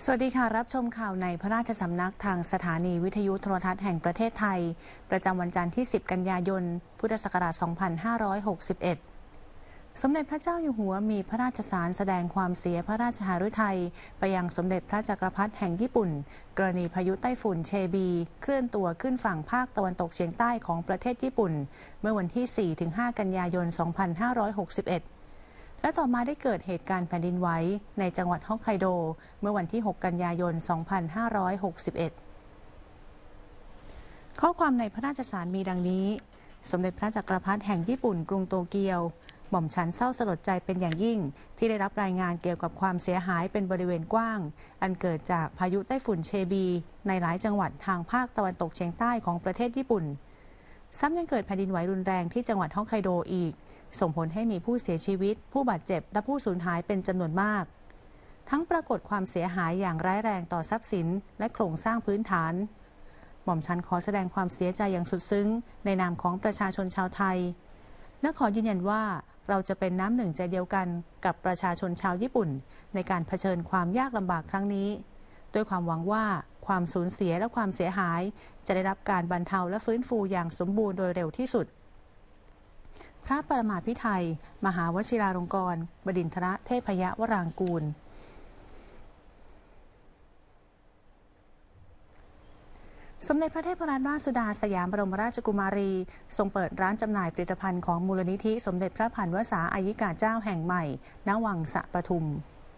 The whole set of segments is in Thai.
สวัสดีค่ะรับชมข่าวในพระราชสำนักทางสถานีวิทยุโทรทัศน์แห่งประเทศไทยประจำวันจันทร์ที่ 10 กันยายน พุทธศักราช 2561 สมเด็จพระเจ้าอยู่หัวมีพระราชสารแสดงความเสียพระราชหฤทัยไปยังสมเด็จพระจักรพรรดิแห่งญี่ปุ่นกรณีพายุไต้ฝุ่นเชบีเคลื่อนตัวขึ้นฝั่งภาคตะวันตกเฉียงใต้ของประเทศญี่ปุ่นเมื่อวันที่ 4-5 กันยายน 2561และต่อมาได้เกิดเหตุการณ์แผ่นดินไหวในจังหวัดฮอกไกโดเมื่อวันที่ 6 กันยายน 2561 ข้อความในพระราชสารมีดังนี้ สมเด็จพระจักรพรรดิแห่งญี่ปุ่นกรุงโตเกียวหม่อมฉันเศร้าสลดใจเป็นอย่างยิ่งที่ได้รับรายงานเกี่ยวกับความเสียหายเป็นบริเวณกว้างอันเกิดจากพายุไต้ฝุ่นเชบีในหลายจังหวัดทางภาคตะวันตกเฉียงใต้ของประเทศญี่ปุ่นซ้ำยังเกิดแผ่นดินไหวรุนแรงที่จังหวัดฮอกไกโดอีกส่งผลให้มีผู้เสียชีวิตผู้บาดเจ็บและผู้สูญหายเป็นจำนวนมากทั้งปรากฏความเสียหายอย่างร้ายแรงต่อทรัพย์สินและโครงสร้างพื้นฐานหม่อมฉันขอแสดงความเสียใจอย่างสุดซึ้งในนามของประชาชนชาวไทยและขอยืนยันว่าเราจะเป็นน้ำหนึ่งใจเดียวกันกับประชาชนชาวญี่ปุ่นในการเผชิญความยากลำบากครั้งนี้ด้วยความหวังว่าความสูญเสียและความเสียหายจะได้รับการบรรเทาและฟื้นฟูอย่างสมบูรณ์โดยเร็วที่สุดพระปรมาภิไธยมหาวชิราลงกรณ์บดินทรเทพยวรางกูลสมเด็จพระเทพรัตนราชสุดาสยามบรมราชกุมารีทรงเปิดร้านจำหน่ายผลิตภัณฑ์ของมูลนิธิสมเด็จพระพันวษาอายิกาเจ้าแห่งใหม่ณวังสะปทุม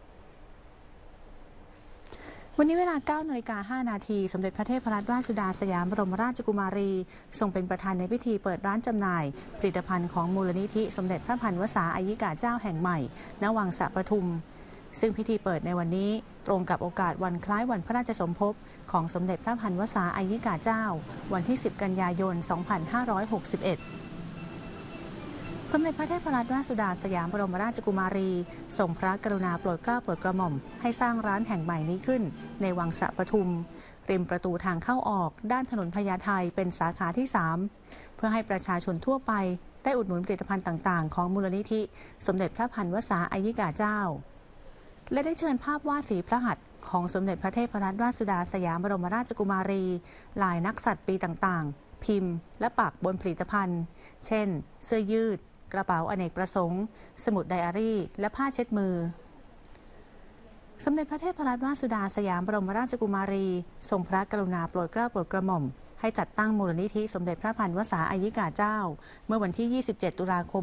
วันนี้เวลา 9:05 น.สมเด็จพระเทพรัตนราชสุดาสยามบรมราชกุมารีทรงเป็นประธานในพิธีเปิดร้านจำหน่ายผลิตภัณฑ์ของมูลนิธิสมเด็จพระพันวษาอายิกาเจ้าแห่งใหม่ณวังสะปทุมซึ่งพิธีเปิดในวันนี้ตรงกับโอกาสวันคล้ายวันพระราชสมภพของสมเด็จพระพันวษาอายิกาเจ้าวันที่ 10 กันยายน 2561สมเด็จพระเทพรัตนราชสุดาสยามบรมราชกุมารีทรงพระกรุณาโปรดเกล้าโปรดกระหม่อมให้สร้างร้านแห่งใหม่นี้ขึ้นในวังสะปทุมริมประตูทางเข้าออกด้านถนนพญาไทเป็นสาขาที่ 3เพื่อให้ประชาชนทั่วไปได้อุดหนุนผลิตภัณฑ์ต่างๆของมูลนิธิสมเด็จพระพันวษาอายิกาเจ้าและได้เชิญภาพวาดฝีพระหัตถ์ของสมเด็จพระเทพรัตนราชสุดาสยามบรมราชกุมารีลายนักสัตว์ปีต่างๆพิมพ์และปักบนผลิตภัณฑ์เช่นเสื้อยืดกระเป๋าอเนกประสงค์สมุดไดอารี่และผ้าเช็ดมือสมเด็จพระเทพรัตนราชสุดาสยามบรมราชกุมารีทรงพระกรุณาโปรดเกล้าโปรดกระหม่อมให้จัดตั้งมูลนิธิสมเด็จพระพันวษาอายิกาเจ้าเมื่อวันที่ 27 ตุลาคม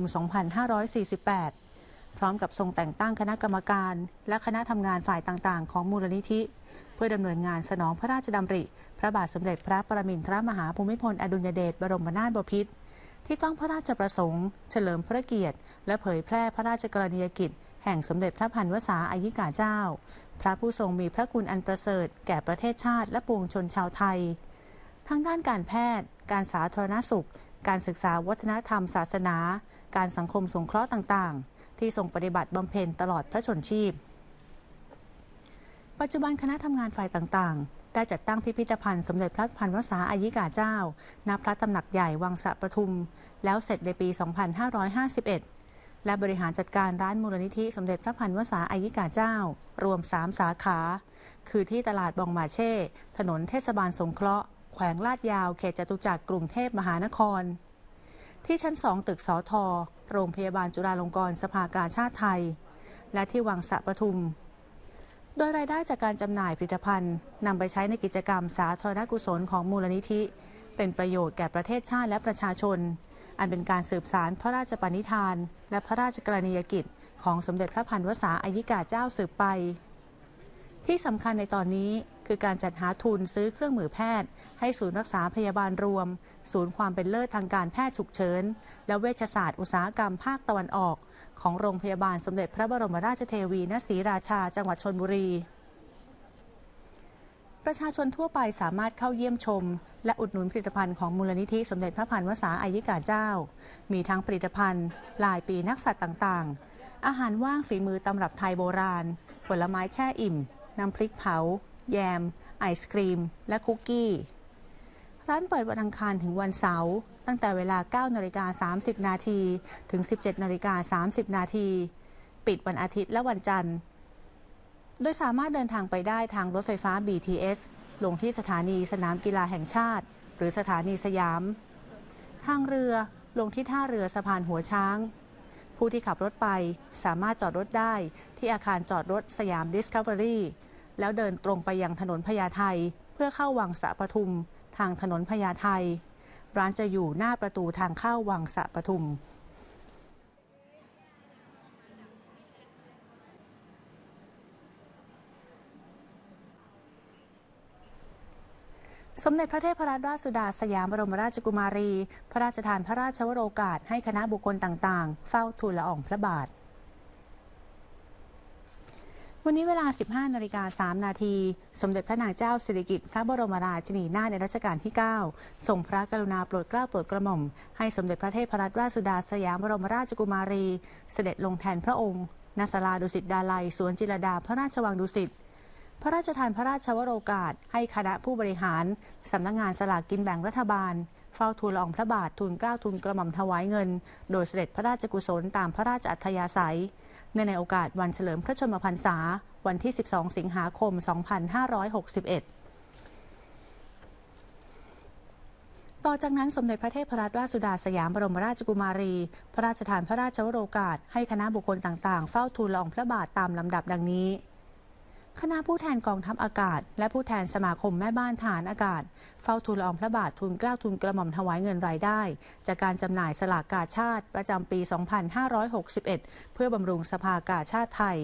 2548 พร้อมกับทรงแต่งตั้งคณะกรรมการและคณะทำงานฝ่ายต่างๆของมูลนิธิเพื่อดำเนินงานสนองพระราชดำริพระบาทสมเด็จพระปรมินทรมหาภูมิพลอดุลยเดชบรมนาถบพิตรที่ต้องพระราชประสงค์เฉลิมพระเกียรติและเผยแพร่พระราชกรณียกิจแห่งสมเด็จพระพันวษาอายิกาเจ้าพระผู้ทรงมีพระคุณอันประเสริฐแก่ประเทศชาติและปวงชนชาวไทยทั้งด้านการแพทย์การสาธารณสุขการศึกษาวัฒนธรรมศาสนาการสังคมสงเคราะห์ต่างๆที่ทรงปฏิบัติบำเพ็ญตลอดพระชนชีพปัจจุบันคณะทำงานฝ่ายต่างๆได้จัดตั้งพิพิธภัณฑ์สมเด็จพระพันวษาอายิกาเจ้าณพระตำหนักใหญ่วังสะปทุมแล้วเสร็จในปี 2551 และบริหารจัดการร้านมูลนิธิสมเด็จพระพันวษาอายิกาเจ้ารวม 3 สาขาคือที่ตลาดบองมาเช่ถนนเทศบาลสงเคราะห์แขวงลาดยาวเขตจตุจักรกรุงเทพมหานครที่ชั้น 2 ตึกสทโรงพยาบาลจุฬาลงกรณ์สภากาชาดไทยและที่วังสะปทุมโดยรายได้จากการจำหน่ายผลิตภัณฑ์นำไปใช้ในกิจกรรมสาธารณกุศลของมูลนิธิเป็นประโยชน์แก่ประเทศชาติและประชาชนอันเป็นการสืบสานพระราชปณิธานและพระราชกรณียกิจของสมเด็จพระพันวษาอายิกาเจ้าสืบไปที่สำคัญในตอนนี้คือการจัดหาทุนซื้อเครื่องมือแพทย์ให้ศูนย์รักษาพยาบาลรวมศูนย์ความเป็นเลิศทางการแพทย์ฉุกเฉินและเวชศาสตร์อุตสาหกรรมภาคตะวันออกของโรงพยาบาลสมเด็จพระบรมราชเทวีณศรีราชาจังหวัดชลบุรีประชาชนทั่วไปสามารถเข้าเยี่ยมชมและอุดหนุนผลิตภัณฑ์ของมูลนิธิสมเด็จพระพันวษาอายิกาเจ้ามีทั้งผลิตภัณฑ์ลายปีนักสัตว์ต่างๆอาหารว่างฝีมือตำรับไทยโบราณผลไม้แช่อิ่มน้ำพริกเผาแยมไอศกรีมและคุกกี้ร้านเปิดวันอังคารถึงวันเสาร์ตั้งแต่เวลา 9:30 น.ถึง 17:30 น.ปิดวันอาทิตย์และวันจันทร์โดยสามารถเดินทางไปได้ทางรถไฟฟ้า BTS ลงที่สถานีสนามกีฬาแห่งชาติหรือสถานีสยามทางเรือลงที่ท่าเรือสะพานหัวช้างผู้ที่ขับรถไปสามารถจอดรถได้ที่อาคารจอดรถสยาม Discovery แล้วเดินตรงไปยังถนนพญาไทเพื่อเข้าวังสะปทุมทางถนนพญาไทร้านจะอยู่หน้าประตูทางเข้าวังสะปทุมสมเด็จพระเทพรัตนราชสุดาสยามบรมราชกุมารีพระราชทานพระราชวโรกาสให้คณะบุคคลต่างๆเฝ้าทูลละอองพระบาทวันนี้เวลา 15:03 นาทีสมเด็จพระนางเจ้าสิริกิติ์พระบรมราชินีนาถในรัชกาลที่ 9 ทรงพระกรุณาโปรดเกล้าโปรดกระหม่อมให้สมเด็จพระเทพรัตนราชสุดาสยามบรมราชกุมารีเสด็จลงแทนพระองค์ณศาลาดุสิตดาลัยสวนจิรดาพระราชวังดุสิตพระราชทานพระราชวโรกาสให้คณะผู้บริหารสำนักงานสลากกินแบ่งรัฐบาลเฝ้าทูลละอองพระบาททูลเกล้าทูลกระหม่อมถวายเงินโดยเสด็จพระราชกุศลตามพระราชอัธยาศัยเนื่องในโอกาสวันเฉลิมพระชนมพรรษาวันที่ 12 สิงหาคม 2561 ต่อจากนั้นสมเด็จพระเทพรัตนราชสุดาสยามบรมราชกุมารีพระราชทานพระราชวโรกาสให้คณะบุคคลต่างๆเฝ้าทูลละอองพระบาทตามลำดับดังนี้คณะผู้แทนกองทัพอากาศและผู้แทนสมาคมแม่บ้านทหารอากาศเฝ้าทูลละอองพระบาททูลเกล้าทูลกระหม่อมถวายเงินรายได้จากการจำหน่ายสลากกาชาดประจำปี 2561 เพื่อบำรุงสภากาชาดไทย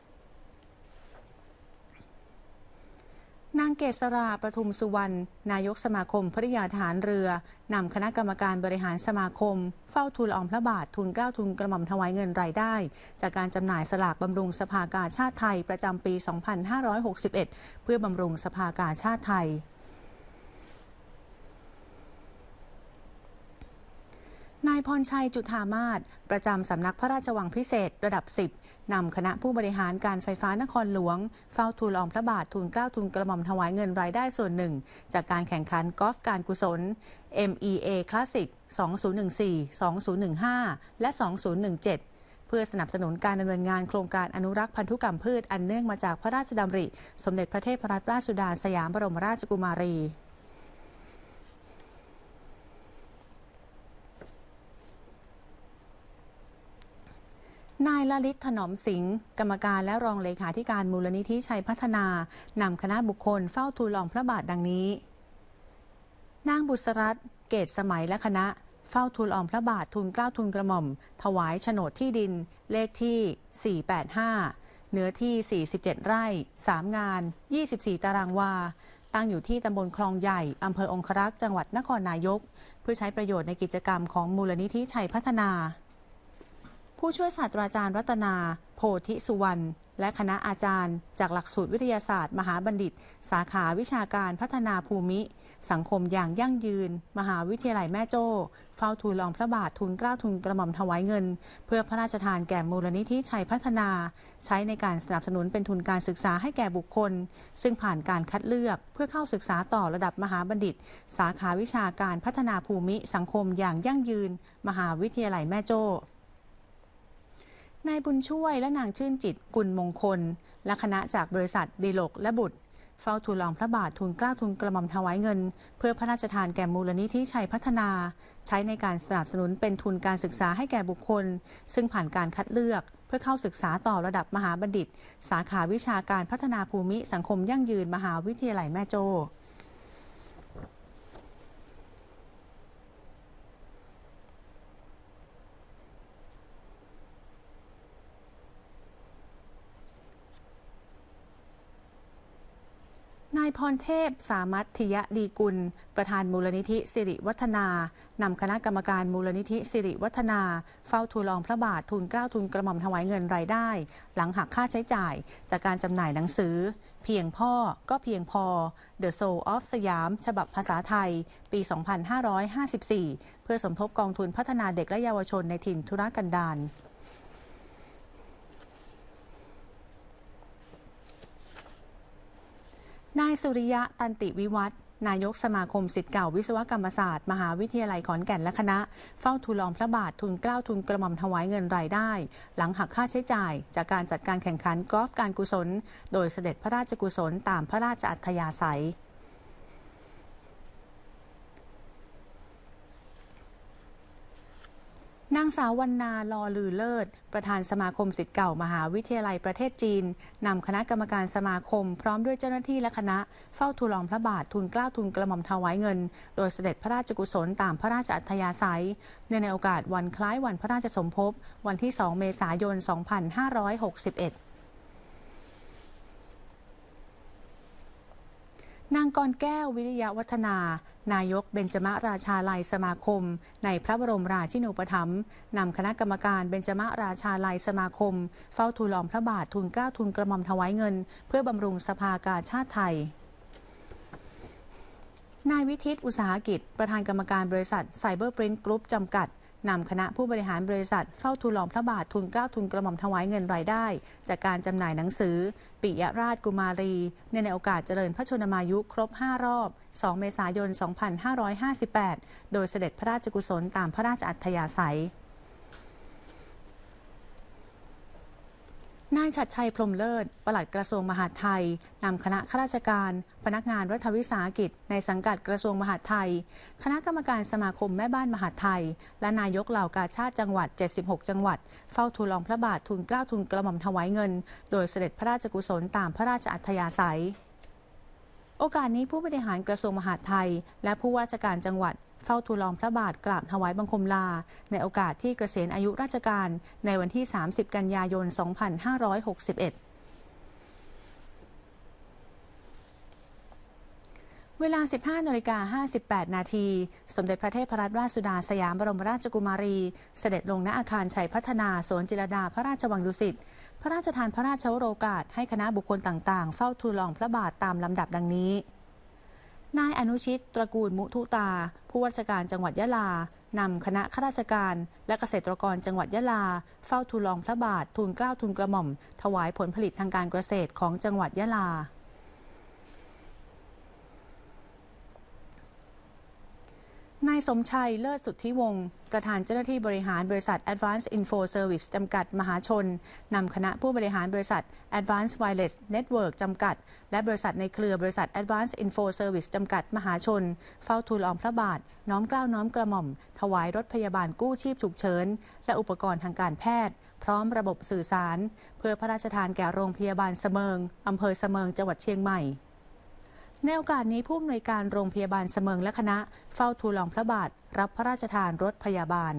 นางเกษราประทุมสุวรรณนายกสมาคมภริยาทหารเรือนำคณะกรรมการบริหารสมาคมเฝ้าทูลละอองพระบาททูลเกล้าทูลกระหม่อมถวายเงินรายได้จากการจำหน่ายสลากบำรุงสภากาชาดไทยประจำปี 2561 เพื่อบำรุงสภากาชาดไทยนายพรชัยจุฑามาศประจำสำนักพระราชวังพิเศษระดับ 10 นำคณะผู้บริหารการไฟฟ้านครหลวงเฝ้าทูลละอองพระบาททูลเกล้าทูลกระหม่อมถวายเงินรายได้ส่วนหนึ่งจากการแข่งขันกอล์ฟการกุศล MEA Classic 2014 2015 และ 2017 เพื่อสนับสนุนการดำเนินงานโครงการอนุรักษ์พันธุกรรมพืชอันเนื่องมาจากพระราชดำริสมเด็จพระเทพรัตนราชสุดาสยามบรมราชกุมารีนายลลิตถนอมสิงห์กรรมการและรองเลขาธิการมูลนิธิชัยพัฒนานำคณะบุคคลเฝ้าทูลละอองพระบาทดังนี้นางบุษรัตน์เกตสมัยและคณะเฝ้าทูลละอองพระบาททูลเกล้าทูลกระหม่อมถวายโฉนดที่ดินเลขที่ 485 เนื้อที่ 47 ไร่ 3 งาน 24 ตารางวาตั้งอยู่ที่ตำบลคลองใหญ่อำเภอองครักษ์จังหวัดนครนายกเพื่อใช้ประโยชน์ในกิจกรรมของมูลนิธิชัยพัฒนาผู้ช่วยศาสตราจารย์รัตนาโพธิสุวรรณและคณะอาจารย์จากหลักสูตรวิทยาศาสตร์มหาบัณฑิตสาขาวิชาการพัฒนาภูมิสังคมอย่างยั่งยืนมหาวิทยาลัยแม่โจ้เฝ้าทูลละอองพระบาททูลเกล้าทูลกระหม่อมถวายเงินเพื่อพระราชทานแก่มูลนิธิชัยพัฒนาใช้ในการสนับสนุนเป็นทุนการศึกษาให้แก่บุคคลซึ่งผ่านการคัดเลือกเพื่อเข้าศึกษาต่อระดับมหาบัณฑิตสาขาวิชาการพัฒนาภูมิสังคมอย่างยั่งยืนมหาวิทยาลัยแม่โจ้นายบุญช่วยและนางชื่นจิตกุลมงคลและคณะจากบริษัทดิลกและบุตรเฝ้าทูลละอองพระบาททูลเกล้าทูลกระหม่อมถวายเงินเพื่อพระราชทานแก่มูลนิธิชัยพัฒนาใช้ในการสนับสนุนเป็นทุนการศึกษาให้แก่บุคคลซึ่งผ่านการคัดเลือกเพื่อเข้าศึกษาต่อระดับมหาบัณฑิตสาขาวิชาการพัฒนาภูมิสังคมยั่งยืนมหาวิทยาลัยแม่โจ้นายพรเทพสามัตถิยดีกุลประธานมูลนิธิสิริวัฒนานำคณะกรรมการมูลนิธิสิริวัฒนาเฝ้าทูลละอองพระบาททูลเกล้าทูลกระหม่อมถวายเงินรายได้หลังหักค่าใช้จ่ายจากการจำหน่ายหนังสือเพียงพ่อก็เพียงพอ The Soul of สยามฉบับภาษาไทยปี 2554 เพื่อสมทบกองทุนพัฒนาเด็กและเยาวชนในถิ่นทุรกันดารนายสุริยะตันติวิวัฒน์นายกสมาคมศิษย์เก่าวิศวกรรมศาสตร์มหาวิทยาลัยขอนแก่นและคณะเฝ้าทูลลอมพระบาททุนเกล้าทุนกระหม่อมถวายเงินรายได้ หลังหักค่าใช้จ่ายจากการจัดการแข่งขันกอล์ฟการกุศลโดยเสด็จพระราชกุศลตามพระราชอัธยาศัยนางสาววรรณา ลอลือเลิศประธานสมาคมศิษย์เก่ามหาวิทยาลัยประเทศจีนนำคณะกรรมการสมาคมพร้อมด้วยเจ้าหน้าที่และคณะเฝ้าทูลลอมพระบาททุนเกล้าทุนกระหม่อมถวายเงินโดยเสด็จพระราชกุศลตามพระราชอัธยาศัยเนื่องในโอกาสวันคล้ายวันพระราชสมภพวันที่ 2 เมษายน 2561นางกรแก้ววิริยะวัฒนา นายกเบญจมราชาลัยสมาคมในพระบรมราชินูปถัมภ์นำคณะกรรมการเบญจมราชาลัยสมาคมเฝ้าทูลลอมพระบาททุนเกล้าทุนกระหม่อมถวายเงินเพื่อบำรุงสภากาชาดไทยนายวิทิตอุตสาหกิจประธานกรรมการบริษัทไซเบอร์ปรินท์กรุ๊ปจำกัดนำคณะผู้บริหารบริษัทเฝ้าทูลลอมพระบาททุนเกล้าทุนกระหม่อมถวายเงินรายได้จากการจำหน่ายหนังสือปิยราชกุมารีในโอกาสเจริญพระชนมายุครบ 5 รอบ 2 เมษายน 2558 โดยเสด็จพระราชกุศลตามพระราชอัธยาศัยนายฉัตรชัยพรหมเลิศปลัดกระทรวงมหาดไทยนำคณะข้าราชการพนักงานรัฐวิสาหกิจในสังกัดกระทรวงมหาดไทยคณะกรรมการสมาคมแม่บ้านมหาดไทยและนายกเหล่ากาชาดจังหวัด 76 จังหวัดเฝ้าทูลลอมพระบาททุนเกล้าทุนกระหม่อมถวายเงินโดยเสด็จพระราชกุศลตามพระราชอัธยาศัยโอกาสนี้ผู้บริหารกระทรวงมหาดไทยและผู้ว่าราชการจังหวัดเฝ้าทูลลอมพระบาทกราบถวายบังคมลาในโอกาสที่เกษียณอายุราชการในวันที่ 30 กันยายน 2561 เวลา 15:58 นาทีสมเด็จพระเทพรัตนราชสุดาสยามบรมราชกุมารีเสด็จลงณอาคารชัยพัฒนาสวนจิรดาพระราชวังดุสิตพระราชทานพระราชวโรกาสให้คณะบุคคลต่างๆเฝ้าทูลลอมพระบาทตามลำดับดังนี้นายอนุชิตตระกูลมุทุตาผู้ว่าราชการจังหวัดยะลานำคณะข้าราชการและเกษตรกรจังหวัดยะลาเฝ้าทูลลอมพระบาททุนเกล้าทุนกระหม่อมถวายผลผลิตทางการเกษตรของจังหวัดยะลานายสมชัยเลิศสุทธิวงศ์ประธานเจ้าหน้าที่บริหารบริษัท Advanced Info Service จำกัดมหาชนนำคณะผู้บริหารบริษัท Advanced Wireless Network จำกัดและบริษัทในเครือบริษัท Advanced Info Service จำกัดมหาชนเฝ้าทูลลอมพระบาทน้อมเกล้าน้อมกระหม่อมถวายรถพยาบาลกู้ชีพฉุกเฉินและอุปกรณ์ทางการแพทย์พร้อมระบบสื่อสารเพื่อพระราชทานแก่โรงพยาบาลเสมิงอำเภอเสมิงจังหวัดเชียงใหม่ในโอกาสนี้ผู้อำนวยการโรงพยาบาลเสมิงและคณะเฝ้าทูลลอมพระบาทรับพระราชทานรถพยาบาล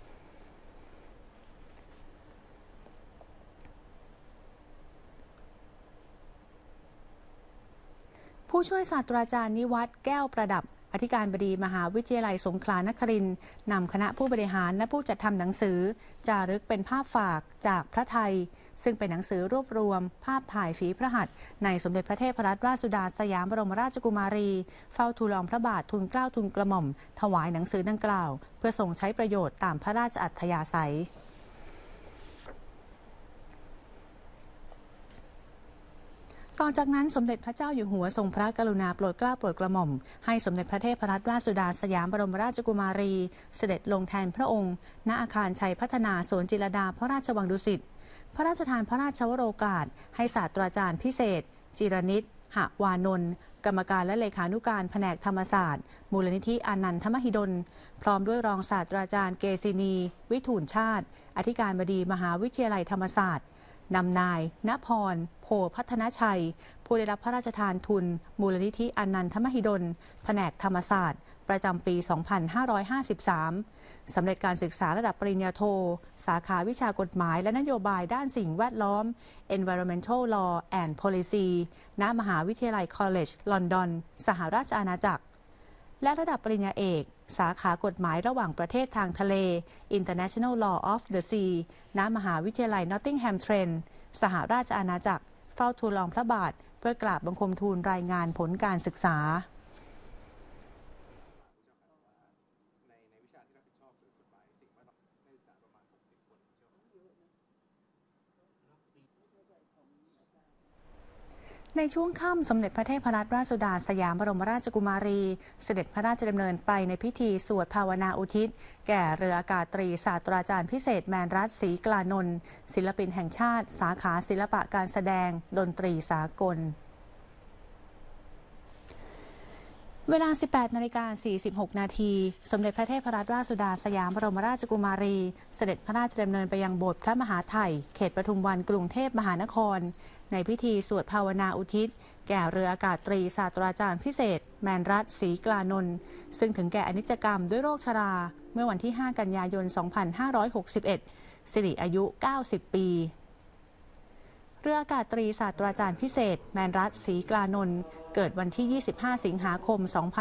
ผู้ช่วยศาสตราจารย์นิวัฒน์แก้วประดับอธิการบดีมหาวิทยาลัยสงขลานครินทร์นำคณะผู้บริหารและผู้จัดทำหนังสือจารึกเป็นภาพฝากจากพระไทยซึ่งเป็นหนังสือรวบรวมภาพถ่ายฝีพระหัตถ์ในสมเด็จพระเทพรัตนราชสุดาสยามบรมราชกุมารีเฝ้าทูลลอมพระบาททุนเกล้าทุนกระหม่อมถวายหนังสือดังกล่าวเพื่อทรงใช้ประโยชน์ตามพระราชอัธยาศัยต่อจากนั้นสมเด็จพระเจ้าอยู่หัวทรงพระกรุณาโปรดเกล้าโปรดกระหม่อมให้สมเด็จพระเทพรัตนราชสุดาสยามบรมราชกุมารีเสด็จลงแทนพระองค์ณอาคารชัยพัฒนาสวนจิรดาพระราชวังดุสิตพระราชทานพระราชวโรกาสให้ศาสตราจารย์พิเศษจิรนิต หวานนท์กรรมการและเลขานุการแผนกธรรมศาสตร์มูลนิธิอานันทมหิดลพร้อมด้วยรองศาสตราจารย์เกษินีวิทูลชาติอธิการบดีมหาวิทยาลัยธรรมศาสตร์นำนายณพรโพพัฒนชัยผู้ได้รับพระราชทานทุนมูลนิธิอานันทมหิดลแผนกธรรมศาสตร์ประจำปี 2553 สำเร็จการศึกษาระดับปริญญาโทสาขาวิชากฎหมายและนโยบายด้านสิ่งแวดล้อม Environmental Law and Policy ณมหาวิทยาลัย College London สหราชอาณาจักรและระดับปริญญาเอกสาขากฎหมายระหว่างประเทศทางทะเล International Law of the Sea ณมหาวิทยาลัย Nottingham Trent สหราชอาณาจักรเฝ้าทูลลอมพระบาทเพื่อกราบบังคมทูลรายงานผลการศึกษาในช่วงค่ำสมเด็จพระเทพรัตนราชสุดาสยามบรมราชกุมารีเสด็จพระราชดำเนินไปในพิธีสวดภาวนาอุทิศแก่เรืออากาศตรีศาสตราจารย์พิเศษแมนรัตน์ ศรีกลานนท์ศิลปินแห่งชาติสาขาศิลปะการแสดงดนตรีสากลเวลา 18:46 นาทีสมเด็จพระเทพรัตนราชสุดาสยามบรมราชกุมารีเสด็จพระราชดำเนินไปยังโบสถ์พระมหาไถ่เขตปทุมวันกรุงเทพมหานครในพิธีสวดภาวนาอุทิศแก่เรืออากาศตรีศาสตราจารย์พิเศษแมนรัตน์ ศรีกลานนท์ซึ่งถึงแก่อนิจกรรมด้วยโรคชราเมื่อวันที่ 5 กันยายน 2561 สิริอายุ 90 ปีเรืออากาศตรีศาสตราจารย์พิเศษแมนรัตน์ ศรีกลานนท์เกิดวันที่ 25 สิงหาคม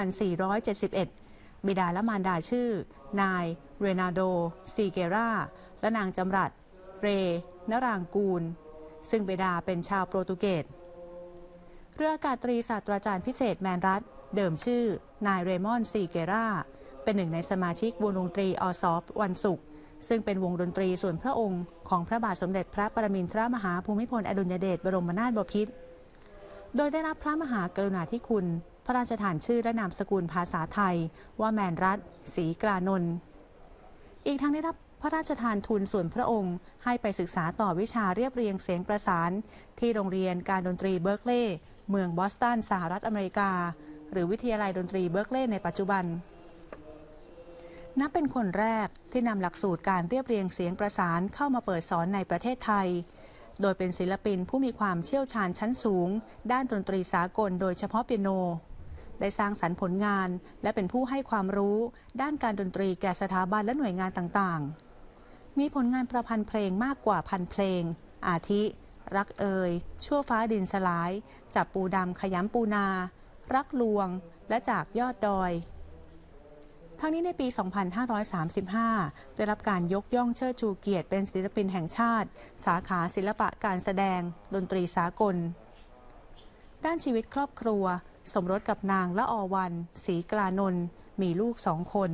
2471 บิดาและมารดาชื่อนายเรนาโด ซีเกราและนางจำรัด เร นรางกูลซึ่งบิดาเป็นชาวโปรตุเกสเรืออากาศตรีศาสตราจารย์พิเศษแมนรัตน์เดิมชื่อนายเรมอน ซีเกราเป็นหนึ่งในสมาชิกวงดนตรีอสวันศุกร์ซึ่งเป็นวงดนตรีส่วนพระองค์ของพระบาทสมเด็จพระปรมินทรมหาภูมิพลอดุลยเดชบรมนาถบพิตรโดยได้รับพระมหากรุณาธิคุณพระราชทานชื่อและนามสกุลภาษาไทยว่าแมนรัตน์ ศรีกลานนท์อีกทั้งได้รับพระราชทานทุนส่วนพระองค์ให้ไปศึกษาต่อวิชาเรียบเรียงเสียงประสานที่โรงเรียนการดนตรีเบิร์กลีย์เมืองบอสตันสหรัฐอเมริกาหรือวิทยาลัยดนตรีเบิร์กลีย์ในปัจจุบันนับเป็นคนแรกที่นำหลักสูตรการเรียบเรียงเสียงประสานเข้ามาเปิดสอนในประเทศไทยโดยเป็นศิลปินผู้มีความเชี่ยวชาญชั้นสูงด้านดนตรีสากลโดยเฉพาะเปียโนได้สร้างสรรค์ผลงานและเป็นผู้ให้ความรู้ด้านการดนตรีแก่สถาบันและหน่วยงานต่างๆมีผลงานประพันธ์เพลงมากกว่าพันเพลงอาทิรักเอ่ยชั่วฟ้าดินสลายจับปูดำขยำปูนารักลวงและจากยอดดอยทั้งนี้ในปี 2535 ได้รับการยกย่องเชิดชูเกียรติเป็นศิลปินแห่งชาติสาขาศิลปะการแสดงดนตรีสากลด้านชีวิตครอบครัวสมรสกับนางละออวัน ศรีกลานนท์มีลูก2 คน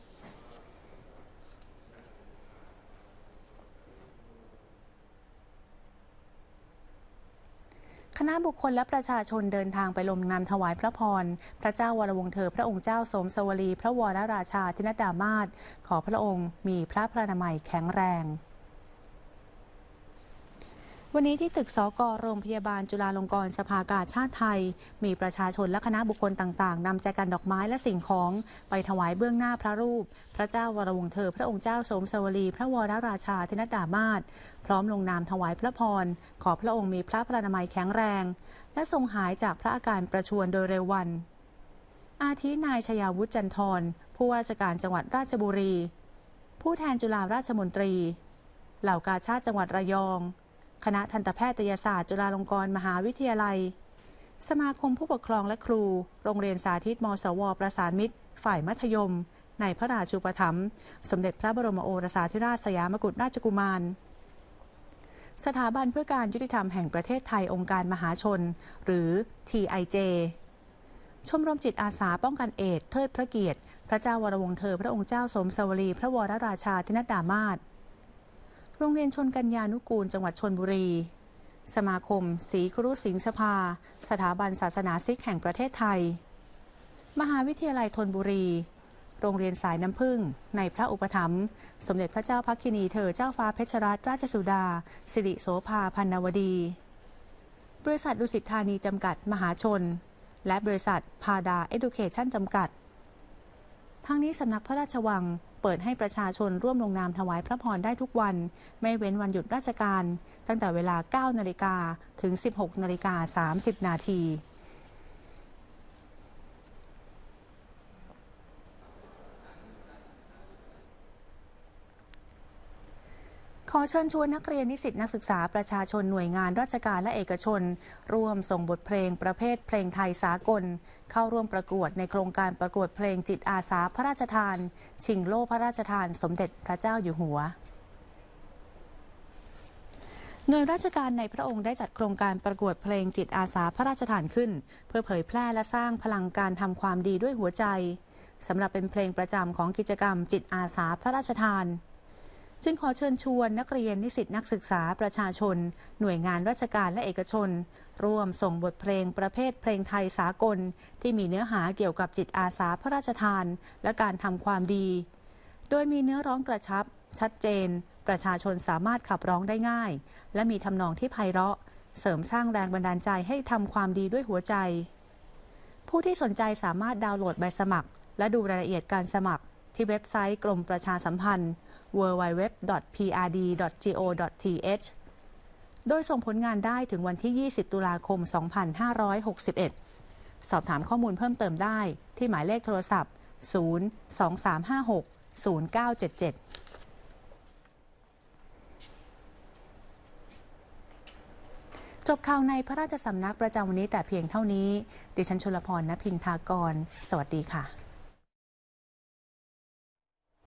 คณะบุคคลและประชาชนเดินทางไปลงนามถวายพระพรพระเจ้าวรวงศ์เธอพระองค์เจ้าสมสวลีพระวรราชาธินดามาศขอพระองค์มีพระพลานามัยแข็งแรงวันนี้ที่ตึกสก.โรงพยาบาลจุฬาลงกรณ์สภากาชาติไทยมีประชาชนและคณะบุคคลต่างๆนำแจกันดอกไม้และสิ่งของไปถวายเบื้องหน้าพระรูปพระเจ้าวรวงศ์เธอพระองค์เจ้าสมสวลีพระวรราชาธินดามาศพร้อมลงนามถวายพระพรขอพระองค์มีพระพลานามัยแข็งแรงและทรงหายจากพระอาการประชวรโดยเร็ววันอาทินายชยาวุฒิจันทรผู้ว่าราชการจังหวัดราชบุรีผู้แทนจุฬาราชมนตรีเหล่ากาชาดจังหวัดระยองคณะทันตแพทยศาสตร์จุฬาลงกรณ์มหาวิทยาลัยสมาคมผู้ปกครองและครูโรงเรียนสาธิตมสว.ประสานมิตรฝ่ายมัธยมในพระราชูปถัมภ์สมเด็จพระบรมโอรสาธิราชสยามกุฎราชกุมารสถาบันเพื่อการยุติธรรมแห่งประเทศไทยองค์การมหาชนหรือ TIJ ชมรมจิตอาสาป้องกันเอดส์เทิดพระเกียรติพระเจ้าวรวงศ์เธอพระองค์เจ้าสมสวลีพระวรราชาธินดามาศโรงเรียนชนกัญญานุกูลจังหวัดชลบุรีสมาคมศรีครุสิงห์สภาสถาบันศาสนาซิกแห่งประเทศไทยมหาวิทยาลัยธนบุรีโรงเรียนสายน้ำผึ้งในพระอุปถัมภ์สมเด็จพระเจ้าพักคินีเธอเจ้าฟ้าเพชรรัตนราชสุดาสิริโสภาพันนวดีบริษัทดุสิตธานีจำกัดมหาชนและบริษัทพาดาเอดูเคชั่นจำกัดทั้งนี้สำนักพระราชวังเปิดให้ประชาชนร่วมลงนามถวายพระพรได้ทุกวันไม่เว้นวันหยุดราชการตั้งแต่เวลา 9 นาฬิกาถึง 16 นาฬิกา 30 นาทีขอเชิญชวนนักเรียนนิสิตนักศึกษาประชาชนหน่วยงานราชการและเอกชนร่วมส่งบทเพลงประเภทเพลงไทยสากลเข้าร่วมประกวดในโครงการประกวดเพลงจิตอาสาพระราชทานชิงโล่พระราชทานสมเด็จพระเจ้าอยู่หัวหน่วยราชการในพระองค์ได้จัดโครงการประกวดเพลงจิตอาสาพระราชทานขึ้นเพื่อเผยแพร่และสร้างพลังการทำความดีด้วยหัวใจสำหรับเป็นเพลงประจำของกิจกรรมจิตอาสาพระราชทานจึงขอเชิญชวนนักเรียนนิสิตนักศึกษาประชาชนหน่วยงานราชการและเอกชนร่วมส่งบทเพลงประเภทเพลงไทยสากลที่มีเนื้อหาเกี่ยวกับจิตอาสาพระราชทานและการทำความดีโดยมีเนื้อร้องกระชับชัดเจนประชาชนสามารถขับร้องได้ง่ายและมีทำนองที่ไพเราะเสริมสร้างแรงบันดาลใจให้ทำความดีด้วยหัวใจผู้ที่สนใจสามารถดาวน์โหลดใบสมัครและดูรายละเอียดการสมัครที่เว็บไซต์กรมประชาสัมพันธ์ www.prd.go.th โดยส่งผลงานได้ถึงวันที่ 20 ตุลาคม 2561 สอบถามข้อมูลเพิ่มเติมได้ที่หมายเลขโทรศัพท์ 023560977จบข่าวในพระราชสำนักประจำวันนี้แต่เพียงเท่านี้ดิฉันชลพร ณ พินทากรสวัสดีค่ะ